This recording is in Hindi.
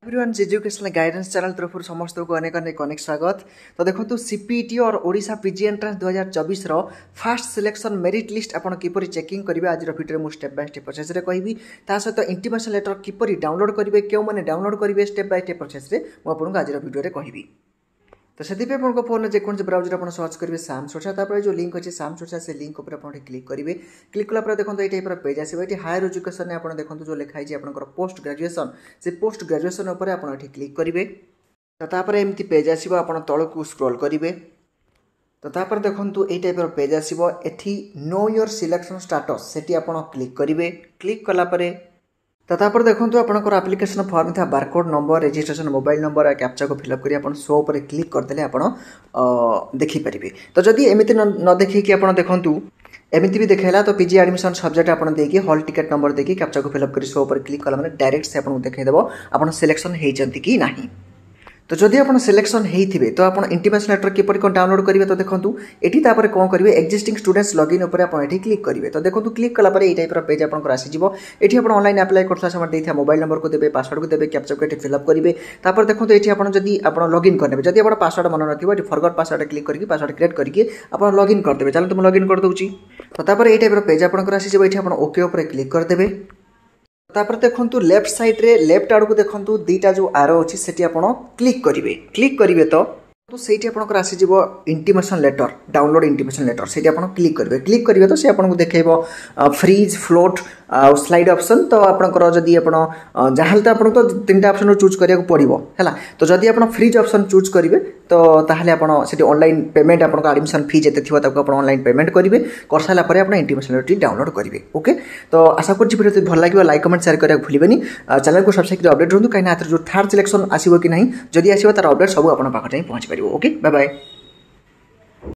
एवरीवन एजुकेशनल गाइडेंस चैनल तरफ समस्त को अनेक अनेक अनेक स्वागत। तो देखो सीपीटी और ओडिशा पीजी एंट्रेंस 2024 रो फास्ट सिलेक्शन मेरिट लिस्ट आपन किपरि चेकिंग करिवे आज वीडियो मु स्टेप बाय स्टेप प्रोसेस रे कहबी। ता सहित इंटिमेशन लेटर किपरि डाउनलोड करिवे केउ माने डाउनलोड करिवे स्टेप बाय स्टेप प्रोसेस रे मु आपन आज वीडियो रे कहबी। तो से आपको फोन जेको ब्राउजर आप सर्च करेंगे साम सोर्सा तापर जो लिंक अच्छे साम सोर्सा से लिंक उपर आप क्लिक करेंगे। क्लिक कलापर देखो ये टाइप पेज आसो ये हायर एजुकेशन में आप देखो जो लिखाई आप पोस्ट ग्रेजुएशन से पोस्ट ग्रेजुएशन उपर आप क्लिक करेंगे। तो तापर एमती पेज आसो आप तलू स्क्रॉल करेंगे। तो तापर देखो ये टाइप पेज आसो एठी नो योर सिलेक्शन स्टाटस से आप क्लिक करेंगे। क्लिक कलापर तो तापर देखो आपंकर आप्लिकेशन फॉर्म था barcode number registration mobile number captcha को फिलअप करी शो पर क्लिक करदे आप देखिपारे। तो जदि एमती न देखिए आप देखूँ एमती भी देखेला तो पीजी एडमिशन सब्जेक्ट आप देखिए हॉल टिकेट नंबर देखिए कैप्चा को फिलअप करी शो पर क्लिक कला मैंने डायरेक्ट से आपको देखदेव आप सिलेक्शन होती कि नहीं। तो जदि आप सिलेक्शन होते तो आप इंटिमेशन लेटर किपर कौन डाउनलोड करेंगे। तो देखो ये कौन करेंगे एक्जिस्टिंग स्टूडेंट्स लॉगिन उपर आप क्लिक करेंगे। तो देखो क्लिक कलापर ये टाइप पेज आपको आसीजिवो। ये आप ऑनलाइन अप्लाई करता समय देता मोबाइल नंबर को देते पासवर्ड को देते कैप्चा को फिलअप करेंगे। तापर देखो ये आप लॉगिन करने जब आप पासवर्ड मन ना फॉरगॉट पासवर्ड क्लिक करके पासवर्ड क्रिएट करके आप लॉगिन करदे। चलो तुम लॉगिन कर दूची। तो तापर ये टाइप पेज आपको आसीजिवो। ये आप ओके उपर क्लिक करदे। तापर देखो लेफ्ट साइड रे लेफ्ट आड़ को देखो दीटा जो आरो अच्छी से क्लिक करेंगे। क्लिक करेंगे तो सही आपंकर आसीजिवो intimation letter download intimation letter से क्लिक करेंगे। क्लिक करेंगे तो सी आपको देखेबो फ्रीज फ्लोट स्लाइड ऑप्शन। तो आपंकर जदि आप जहाँ तो आपको तो तीन ऑप्शन चूज करिया पड़ो है। तो जदि आप फ्रीज ऑप्शन चूज करेंगे तो ताहले आप ऑनलाइन पेमेंट आपको एडमिशन फी जिते थी आप ऑनलाइन पेमेंट करेंगे कर सारापर आप इंटिमेशन लेटर डाउनलोड करेंगे। ओके तो आशा करुँच वीडियो भल लगे लाइक कमेंट शेयर करने भूलें। चैनल को सब्सक्राइब अपडेट रहूँ कहीं जो थर्ड सिलेक्शन आसो कि नहीं जदि आसो तार अपडेट सब आप पहुँच पारे। Okay bye bye.